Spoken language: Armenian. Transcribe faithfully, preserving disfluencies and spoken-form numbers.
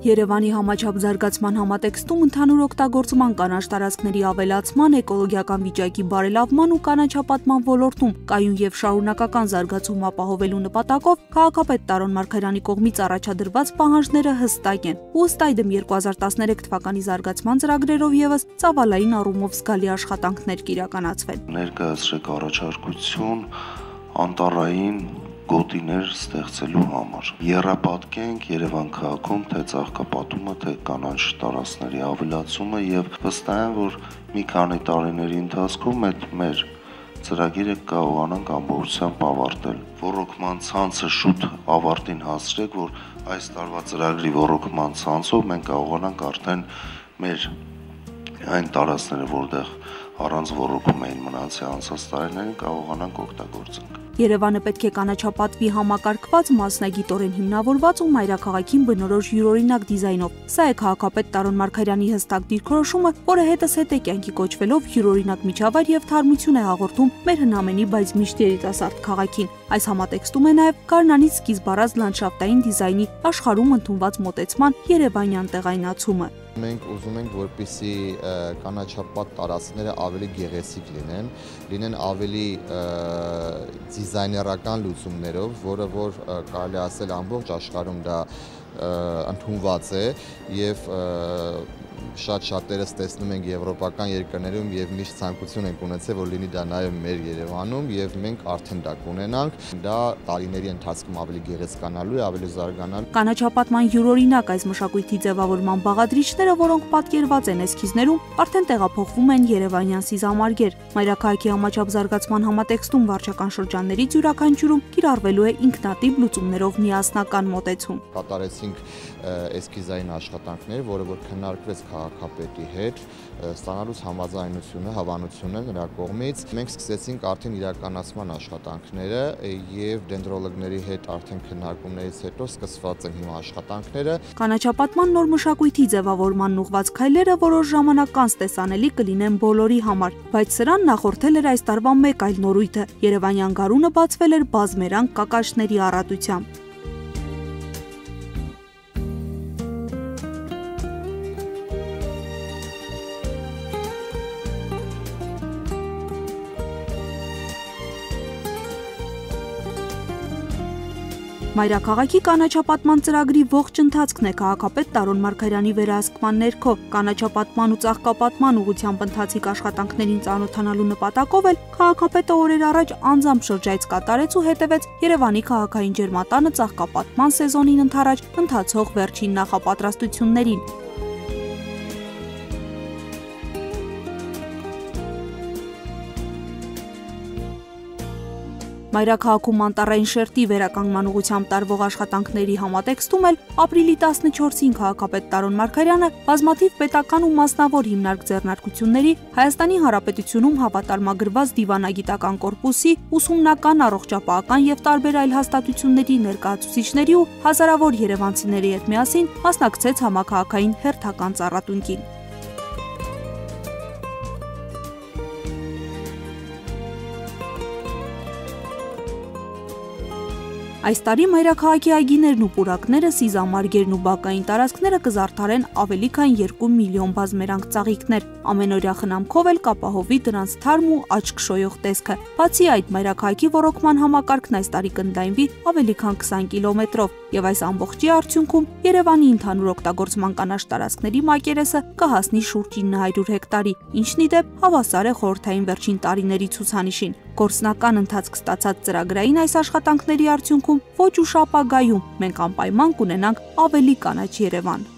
Երևանի համաչափ զարգացման համատեքստում ընդհանուր օգտագործման կանաչ տարածքների ավելացման, էկոլոգիական վիճակի բարելավման ու կանաչապատման ոլորտում կայուն եւ շարունակական զարգացում ապահովելու նպատակով քաղաքապետ Տարոն Մարգարյանի կողմից առաջադրված պահանջները հստակ են։ Ու ըստ այդմ երկու հազար տասներեք թվականի զարգացման ծրագրերով եւս ծավալային առումով զգալի աշխատանքներ կիրականացվեն։ Ներկայացրեք առաջարկություն անտառային գոտիներ ստեղծելու համար։ Եռապատկենք Երևան քաղաքում թե ծաղկապատումը, թե կանաչ տարածքների ավելացումը եւ վստահ եմ, որ մի քանի տարիների ընթացքում այդ մեր ծրագիրը կարողանանք ամբողջությամբ ավարտել։ Ոռոգման ցանցը շուտ ավարտին հասցրեք, որ այս տարվա ծրագրի ոռոգման ցանցով մենք կարողանանք արդեն մեր այն տարածքները, որտեղ առանց ոռոգում էին մնացել անցած տարիներին, կարողանանք օգտագործենք։ Երևանը պետք է կանաչապատվի համակարգված, մասնագիտորեն հիմնավորված ու մայրաքաղաքին բնորոշ յուրօրինակ դիզայնով։ Սա է քաղաքապետ Տարոն Մարգարյանի հստակ դիրքորոշումը, որը հետզհետե կյանքի կոչվելով յուրօրինակ միջավայր եւ թարմություն է հաղորդում մեր հնամենի, բայց միշտ երիտասարդ քաղաքին։ Այս համատեքստում է նաեւ Գառնանից սկիզբ առած լանդշաֆտային դիզայնի աշխարհում ընդունված մոտեցման երևանյան տեղայնացումը։ Մենք ուզում ենք, որպեսզի կանաչապատ տարածքները ավելի գեղեցիկ լինեն, լինեն ավելի դիզայներական լուծումներով, որը որ կարելի ասել ամբողջ աշխարհում դա ընդունված է եւ շատ շատերս տեսնում ենք եվրոպական երկրներում եւ միշտ ցանկություն ենք ունեցել, որ լինի դա նաեւ մեր Երևանում եւ մենք արդեն դա կունենանք։ Դա տարիների ընթացքում ավելի գեղեցկանալու է, ավելի զարգանալու։ Կանաչապատման յուրօրինակ այս մշակույթի ձևավորման բաղադրիչները, որոնք պատկերված են էսքիզներում, արդեն տեղափոխվում են երևանյան սիզամարգեր։ Մայրաքաղաքի համաչափ զարգացման համատեքստում վարչական շրջաններից յուրաքանչյուրում կիրառվելու է ինքնատիպ լուծումներով միասնական մոտեցում։ Կատարեցինք էսքիզային աշխատանքներ, որը որ քննարկվեց քաղաքապետի հետ, ստանալուց համաձայնությունը, հավանությունը նրա կողմից։ Մենք սկսեցինք արդեն իրականացման աշխատանքները եւ դենդրոլոգների հետ արդեն քննարկումներից հետո սկսված են հիմա աշխատանքները։ Կանաչապատման նոր մշակույթի ձևավորման ուղղված քայլերը որոշ ժամանակ անց տեսանելի կլինեն բոլորի համար, բայց սրան նախորդել էր այս տարվա մեկ այլ նորույթը։ Երևանյան գարունը բացվել էր բազմերանգ կակաշների առատությամբ։ Մայրաքաղաքի կանաչապատման ծրագրի ողջ ընթացքն է քաղաքապետ Տարոն Մարգարյանի վերահսկման ներքո։ Կանաչապատման ու ծաղկապատման ուղղությամբ ընթացիկ աշխատանքներին ծանոթանալու նպատակով էլ քաղաքապետը օրեր առաջ անձամբ շրջայց կատարեց ու հետևեց Երևանի քաղաքային ջերմատանը ծաղկապատման սեզոնին ընդառաջ ընթացող վերջին նախապատրաստություններին։ Մայրաքաղաքում անտառային շերտի վերականգնման ուղղությամբ տարվող աշխատանքների համատեքստում էլ ապրիլի տասնչորսին քաղաքապետ Տարոն Մարգարյանը բազմաթիվ պետական ու մասնավոր հիմնարկ ձեռնարկությունների, Հայաստանի Հանրապետությունում հավատարմագրված դիվանագիտական կորպուսի, ուսումնական, առողջապահական եւ տարբեր այլ հաստատությունների ներկայացուցիչների ու հազարավոր երևանցիների հետ միասին մասնակցեց համաքաղաքային հերթական ծառատունկին։ Այս տարի մայրաքաղաքի այգիներն ու պուրակները, սիզամարգերն ու բակային տարածքները կզարդարեն ավելի քան երկու միլիոն բազմերանգ ծաղիկներ։ Ամենօրյա խնամքով էլ կապահովի դրանց թարմ ու աչք շոյող տեսքը։ Բացի այդ, մայրաքաղաքի ոռոգման համակարգն այս տարի կընդլայնվի ավելի քան քսան կիլոմետրով, եւ այս ամբողջի արդյունքում Երևանի ընդհանուր օգտագործման կանաչ տարածքների մակերեսը կհասնի շուրջ ինը հարյուր հեկտարի, ինչն ի դեպ հավասար է խորհրդային վերջին տարիների ցուցանիշին։ Գործնական ընթացք ստացած ծրագրային այս աշխատանքների արդյունքում ոչ ուշ ապագայում մենք անպայման կունենանք ավելի կանաչ Երևան։